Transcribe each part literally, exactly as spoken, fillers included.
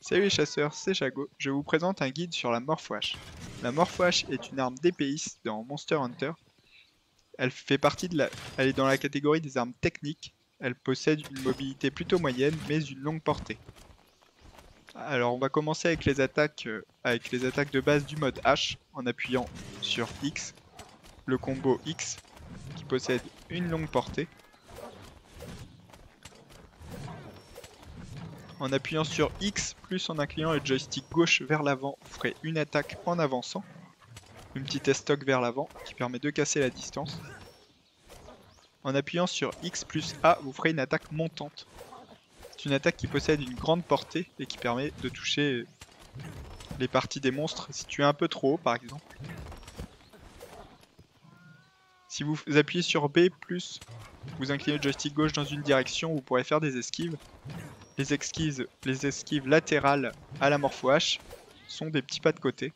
Salut les chasseurs, c'est Chago. Je vous présente un guide sur la Morpho-Hache. La Morpho-Hache est une arme d'épéiste dans Monster Hunter. Elle fait partie de la... Elle est dans la catégorie des armes techniques. Elle possède une mobilité plutôt moyenne, mais une longue portée. Alors on va commencer avec les attaques, euh, avec les attaques de base du mode H, en appuyant sur X, le combo X, qui possède une longue portée. En appuyant sur X, plus en inclinant le joystick gauche vers l'avant, vous ferez une attaque en avançant. Une petite estoc vers l'avant qui permet de casser la distance. En appuyant sur X plus A, vous ferez une attaque montante. C'est une attaque qui possède une grande portée et qui permet de toucher les parties des monstres situées un peu trop haut par exemple. Si vous appuyez sur B plus, vous inclinez le joystick gauche dans une direction, vous pourrez faire des esquives. Les esquives, les esquives latérales à la Morpho-Hache sont des petits pas de côté.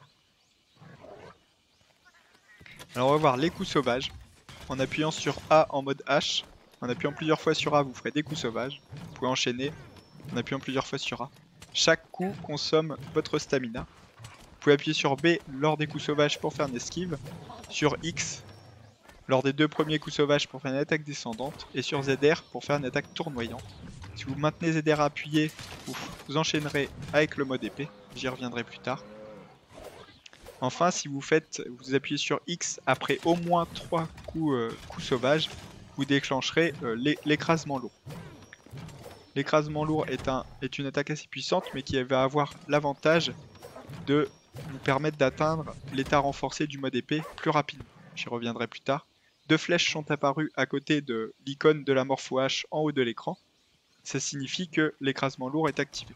Alors on va voir les coups sauvages. En appuyant sur A en mode H, en appuyant plusieurs fois sur A, vous ferez des coups sauvages. Vous pouvez enchaîner en appuyant plusieurs fois sur A. Chaque coup consomme votre stamina. Vous pouvez appuyer sur B lors des coups sauvages pour faire une esquive. Sur X lors des deux premiers coups sauvages pour faire une attaque descendante. Et sur Z R pour faire une attaque tournoyante. Si vous maintenez Z R appuyé, vous, vous enchaînerez avec le mode épée. J'y reviendrai plus tard. Enfin, si vous faites, vous appuyez sur X après au moins trois coups, euh, coups sauvages, vous déclencherez euh, l'écrasement lourd. L'écrasement lourd est, un, est une attaque assez puissante, mais qui va avoir l'avantage de vous permettre d'atteindre l'état renforcé du mode épée plus rapidement. J'y reviendrai plus tard. Deux flèches sont apparues à côté de l'icône de la Morpho-Hache en haut de l'écran. Ça signifie que l'écrasement lourd est activé.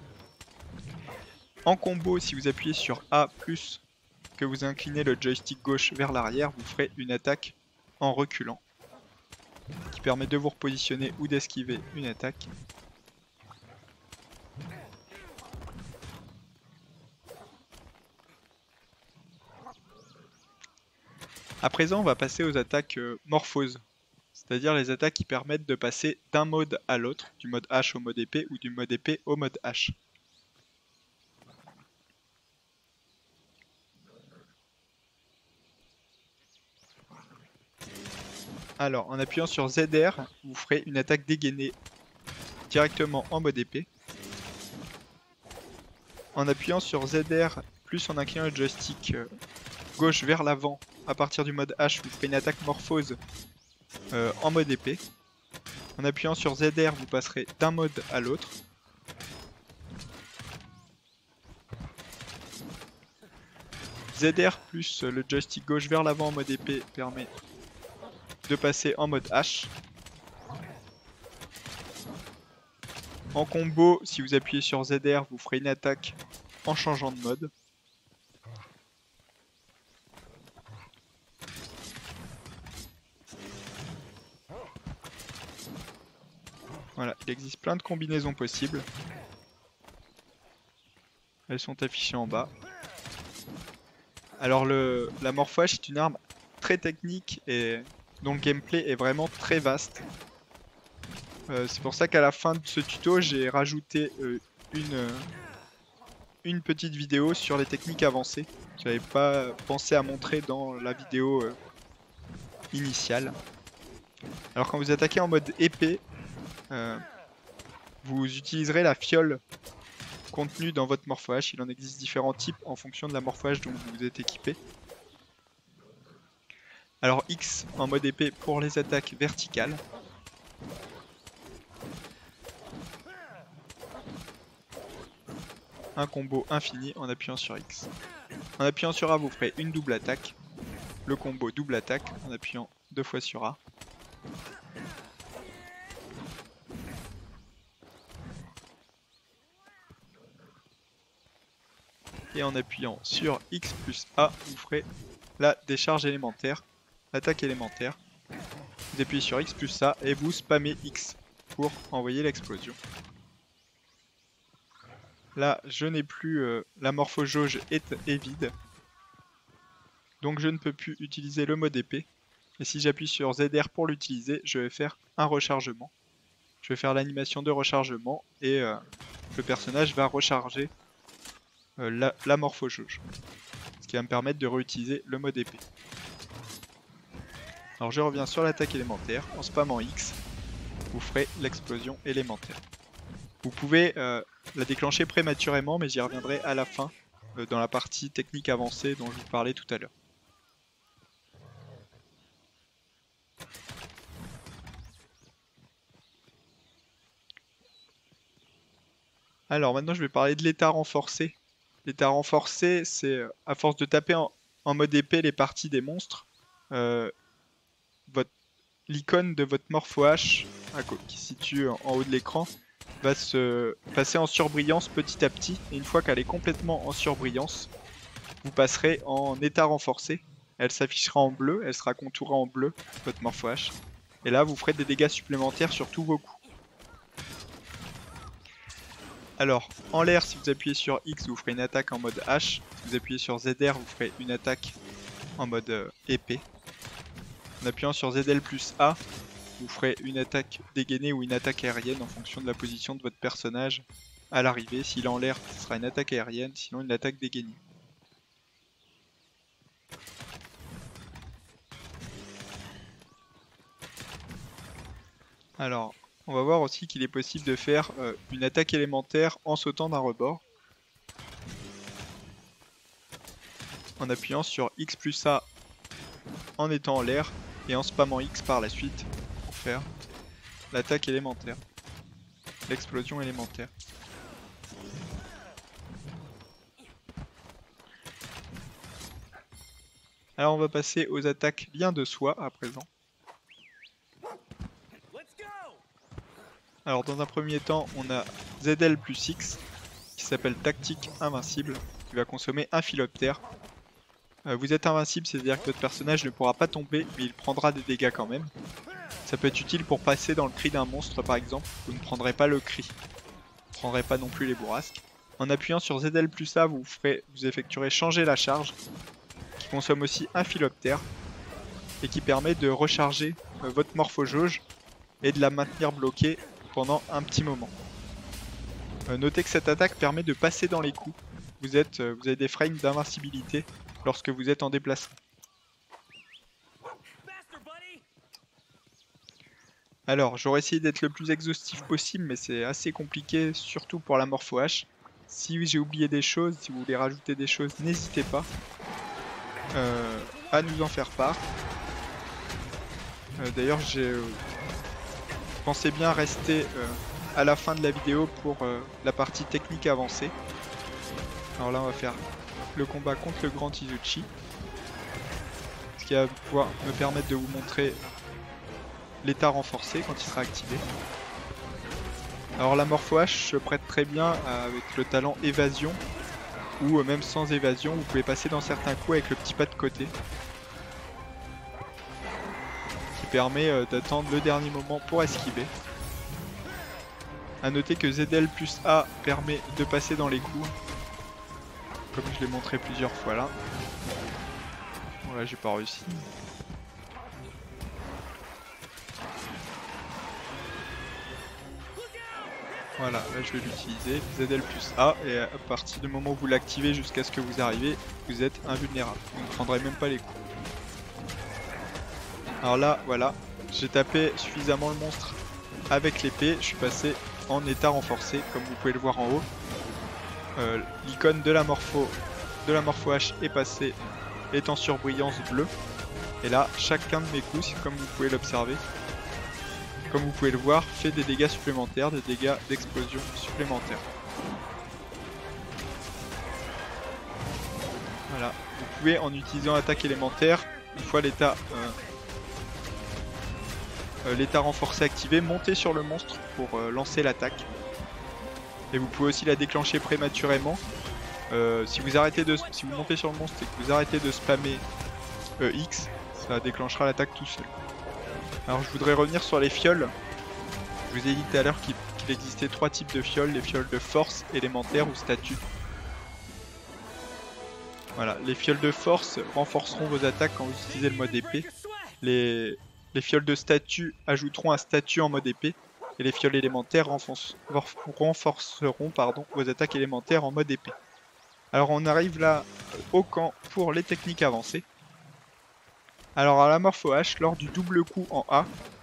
En combo, si vous appuyez sur A plus, que vous inclinez le joystick gauche vers l'arrière, vous ferez une attaque en reculant, qui permet de vous repositionner ou d'esquiver une attaque. À présent, on va passer aux attaques euh, morphoses, c'est-à-dire les attaques qui permettent de passer d'un mode à l'autre, du mode H au mode épée ou du mode épée au mode H. Alors, en appuyant sur Z R, vous ferez une attaque dégainée directement en mode épée. En appuyant sur Z R, plus en inclinant le joystick euh, gauche vers l'avant, à partir du mode H, vous ferez une attaque morphose euh, en mode épée. En appuyant sur Z R, vous passerez d'un mode à l'autre. Z R plus le joystick gauche vers l'avant en mode épée permet de passer en mode H. En combo, si vous appuyez sur Z R, vous ferez une attaque en changeant de mode. Voilà, il existe plein de combinaisons possibles. Elles sont affichées en bas. Alors le, la Morpho-Hache est une arme très technique et dont le gameplay est vraiment très vaste. Euh, c'est pour ça qu'à la fin de ce tuto, j'ai rajouté euh, une, euh, une petite vidéo sur les techniques avancées. J'avais pas pensé à montrer dans la vidéo euh, initiale. Alors quand vous attaquez en mode épée, euh, vous utiliserez la fiole contenue dans votre Morpho-Hache. Il en existe différents types en fonction de la Morpho-Hache dont vous êtes équipé. Alors X en mode épée pour les attaques verticales. Un combo infini en appuyant sur X. En appuyant sur A, vous ferez une double attaque. Le combo double attaque en appuyant deux fois sur A. Et en appuyant sur X plus A, vous ferez la décharge élémentaire, l'attaque élémentaire. Vous appuyez sur X plus A et vous spammez X pour envoyer l'explosion. Là, je n'ai plus... Euh, la morpho-jauge est, est vide. Donc je ne peux plus utiliser le mode épée. Et si j'appuie sur Z R pour l'utiliser, je vais faire un rechargement. Je vais faire l'animation de rechargement et euh, le personnage va recharger euh, la, la morpho-jauge. Ce qui va me permettre de réutiliser le mode épée. Alors je reviens sur l'attaque élémentaire, en spammant X, vous ferez l'explosion élémentaire. Vous pouvez euh, la déclencher prématurément, mais j'y reviendrai à la fin, euh, dans la partie technique avancée dont je vous parlais tout à l'heure. Alors maintenant je vais parler de l'état renforcé. L'état renforcé, c'est à force de taper en, en mode épée les parties des monstres, euh, l'icône de votre Morpho H, qui se situe en, en haut de l'écran, va se passer en surbrillance petit à petit. Et une fois qu'elle est complètement en surbrillance, vous passerez en état renforcé. Elle s'affichera en bleu, elle sera contourée en bleu, votre Morpho H. Et là, vous ferez des dégâts supplémentaires sur tous vos coups. Alors, en l'air, si vous appuyez sur X, vous ferez une attaque en mode H. Si vous appuyez sur Z R, vous ferez une attaque en mode euh, épée. En appuyant sur Z L plus A, vous ferez une attaque dégainée ou une attaque aérienne en fonction de la position de votre personnage à l'arrivée. S'il est en l'air, ce sera une attaque aérienne, sinon une attaque dégainée. Alors, on va voir aussi qu'il est possible de faire euh, une attaque élémentaire en sautant d'un rebord. En appuyant sur X plus A en étant en l'air et en spammant X par la suite pour faire l'attaque élémentaire, l'explosion élémentaire. Alors on va passer aux attaques liens de soi à présent. Alors dans un premier temps, on a Z L plus X qui s'appelle tactique invincible, qui va consommer un philoptère. Euh, vous êtes invincible, c'est-à-dire que votre personnage ne pourra pas tomber, mais il prendra des dégâts quand même. Ça peut être utile pour passer dans le cri d'un monstre par exemple, vous ne prendrez pas le cri. Vous ne prendrez pas non plus les bourrasques. En appuyant sur Z L plus A, vous, ferez, vous effectuerez changer la charge, qui consomme aussi un philoptère, et qui permet de recharger euh, votre morpho-jauge et de la maintenir bloquée pendant un petit moment. Euh, notez que cette attaque permet de passer dans les coups. Vous, êtes, euh, vous avez des frames d'invincibilité lorsque vous êtes en déplacement. Alors, j'aurais essayé d'être le plus exhaustif possible, mais c'est assez compliqué, surtout pour la Morpho H. Si j'ai oublié des choses, si vous voulez rajouter des choses, n'hésitez pas euh, à nous en faire part. Euh, D'ailleurs, j'ai... Euh, pensez bien rester euh, à la fin de la vidéo pour euh, la partie technique avancée. Alors là, on va faire le combat contre le grand Izuchi, ce qui va pouvoir me permettre de vous montrer l'état renforcé quand il sera activé. Alors la Morpho H se prête très bien avec le talent évasion, ou même sans évasion, vous pouvez passer dans certains coups avec le petit pas de côté, qui permet euh, d'attendre le dernier moment pour esquiver. A noter que Z L plus A permet de passer dans les coups, comme je l'ai montré plusieurs fois là. Bon là j'ai pas réussi. Voilà, là je vais l'utiliser, Z L plus A, et à partir du moment où vous l'activez jusqu'à ce que vous arrivez, vous êtes invulnérable. Vous ne prendrez même pas les coups. Alors là, voilà, j'ai tapé suffisamment le monstre avec l'épée, je suis passé en état renforcé, comme vous pouvez le voir en haut. Euh, L'icône de la morpho de la Morpho H est passée, est en surbrillance bleue. Et là, chacun de mes coups, comme vous pouvez l'observer, comme vous pouvez le voir, fait des dégâts supplémentaires, des dégâts d'explosion supplémentaires. Voilà, vous pouvez en utilisant l'attaque élémentaire, une fois l'état euh, euh, l'état renforcé activé, monter sur le monstre pour euh, lancer l'attaque. Et vous pouvez aussi la déclencher prématurément. Euh, si vous arrêtez de, si vous montez sur le monstre et que vous arrêtez de spammer euh, X, ça déclenchera l'attaque tout seul. Alors je voudrais revenir sur les fioles. Je vous ai dit tout à l'heure qu'il qu'il existait trois types de fioles, les fioles de force, élémentaire ou statut. Voilà, les fioles de force renforceront vos attaques quand vous utilisez le mode épée. Les, les fioles de statut ajouteront un statut en mode épée. et les fioles élémentaires renforce- renforceront pardon, vos attaques élémentaires en mode épée. Alors on arrive là au camp pour les techniques avancées. Alors à la Morpho H, lors du double coup en A,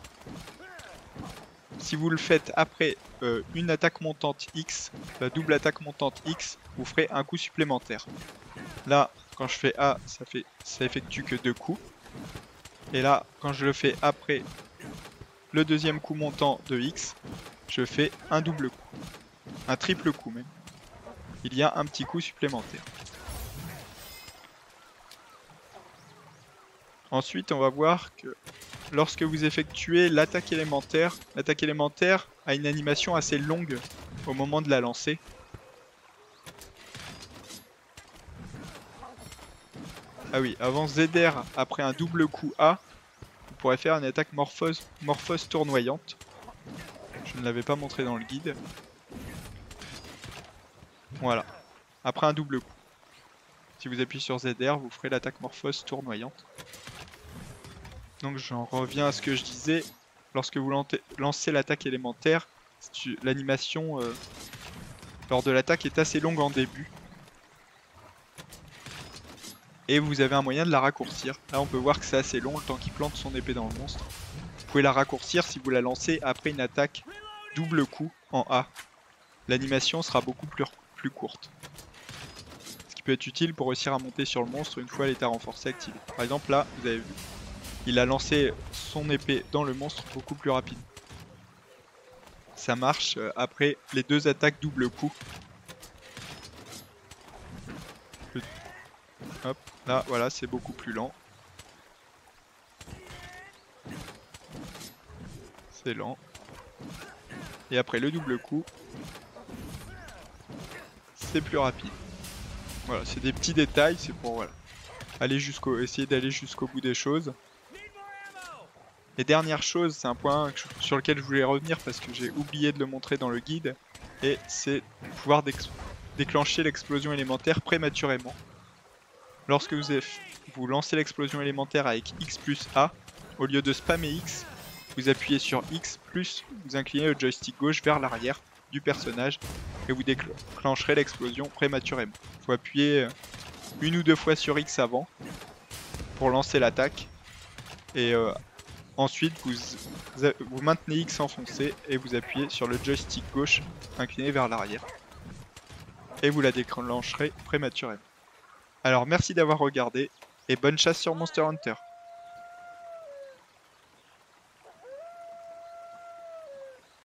si vous le faites après euh, une attaque montante X, la double attaque montante X, vous ferez un coup supplémentaire. Là, quand je fais A, ça, fait, ça effectue que deux coups. Et là, quand je le fais après le deuxième coup montant de X, je fais un double coup. Un triple coup même. Il y a un petit coup supplémentaire. Ensuite, on va voir que lorsque vous effectuez l'attaque élémentaire, l'attaque élémentaire a une animation assez longue au moment de la lancer. Ah oui, avant Z R, après un double coup A, vous pourrez faire une attaque morphose, morphose tournoyante. Je ne l'avais pas montré dans le guide. Voilà, après un double coup. Si vous appuyez sur Z R, vous ferez l'attaque morphose tournoyante. Donc j'en reviens à ce que je disais. Lorsque vous lancez l'attaque élémentaire, l'animation euh, lors de l'attaque est assez longue en début. Et vous avez un moyen de la raccourcir. Là on peut voir que c'est assez long le temps qu'il plante son épée dans le monstre. Vous pouvez la raccourcir si vous la lancez après une attaque double coup en A. L'animation sera beaucoup plus, plus courte. Ce qui peut être utile pour réussir à monter sur le monstre une fois l'état renforcé activé. Par exemple là, vous avez vu, il a lancé son épée dans le monstre beaucoup plus rapide. Ça marche après les deux attaques double coup. Hop, là voilà, c'est beaucoup plus lent. C'est lent. Et après le double coup, c'est plus rapide. Voilà, c'est des petits détails, c'est pour voilà, aller jusqu'au, essayer d'aller jusqu'au bout des choses. Et dernière chose, c'est un point sur lequel je voulais revenir parce que j'ai oublié de le montrer dans le guide, et c'est pouvoir déclencher l'explosion élémentaire prématurément. Lorsque vous, vous lancez l'explosion élémentaire avec X plus A, au lieu de spammer X, vous appuyez sur X plus, vous inclinez le joystick gauche vers l'arrière du personnage et vous déclencherez l'explosion prématurément. Il faut appuyer une ou deux fois sur X avant pour lancer l'attaque et euh, ensuite vous, vous maintenez X enfoncé et vous appuyez sur le joystick gauche incliné vers l'arrière et vous la déclencherez prématurément. Alors merci d'avoir regardé et bonne chasse sur Monster Hunter.